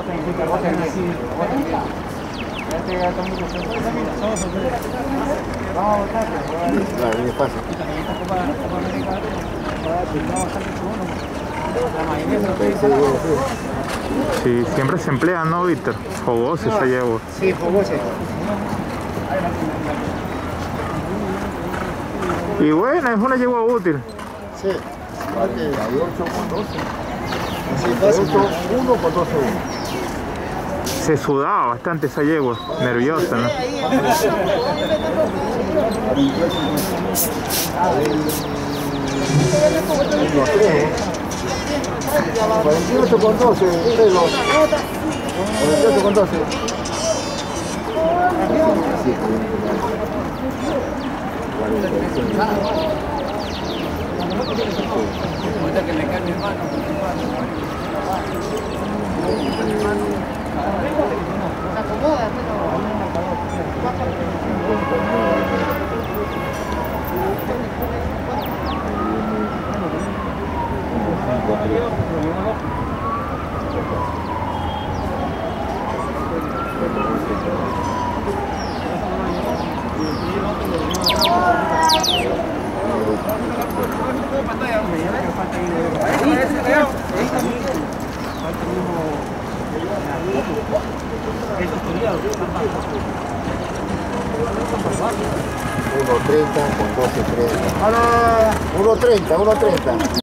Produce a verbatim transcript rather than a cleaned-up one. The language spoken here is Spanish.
Claro, es fácil. Sí, siempre se emplea, ¿no, Víctor? Fogoso esa yegua. Sí, fogoso. Y bueno, es una yegua útil. Sí. ocho con doce. Sí, ocho, uno con doce, uno. Se sudaba bastante esa yegua, nerviosa, ¿no? cuarenta y ocho con doce, cuarenta y ocho con doce. Que le cae mi hermano. Se acomoda, uno treinta con doce, treinta. uno treinta, uno treinta.